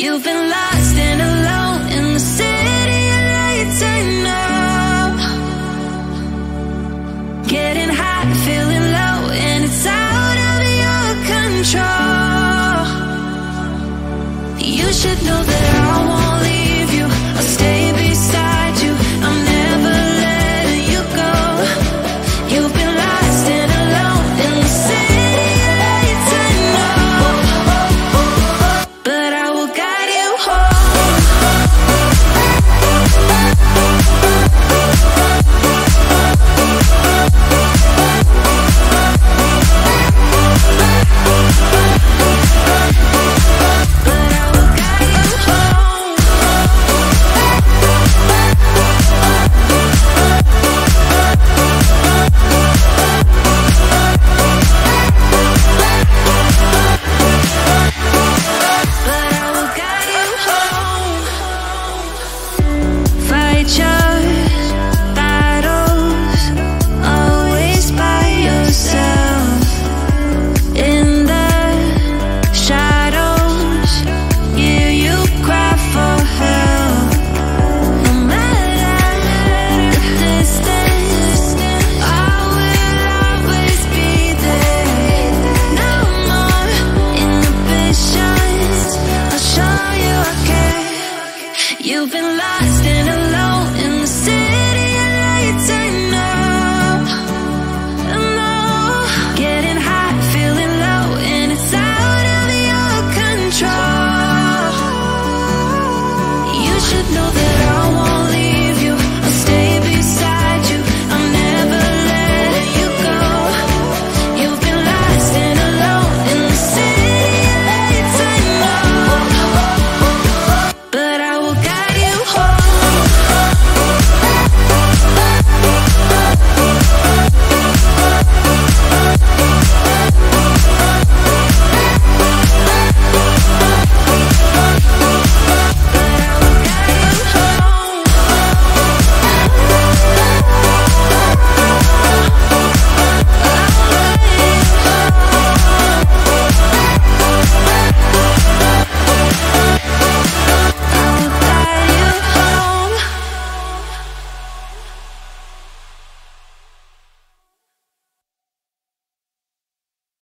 You've been lost and alone in the city of lights. I know, getting high, feeling low, and it's out of your control. You should know that I won't leave you. I'll stay beside you. I'm never letting you go. You've been lost and alone in the city of lights. I know, but I will guide you home. You've been lying.